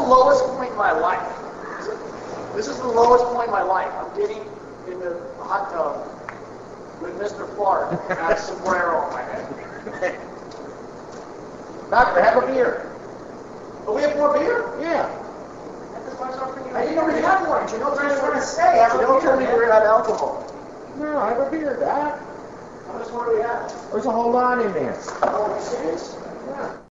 lowest point in my life. This is the lowest point in my life. I'm getting in the hot tub with Mr. Clark and I have a sombrero on my head. Doctor, have a beer. Oh, we have more beer? Yeah. I didn't know we had one. You know, trying to stay. You don't tell me we're not alcohol. No, have a beer, Doc. How much more do we have? There's a whole lot in there. Oh, are you serious? Yeah.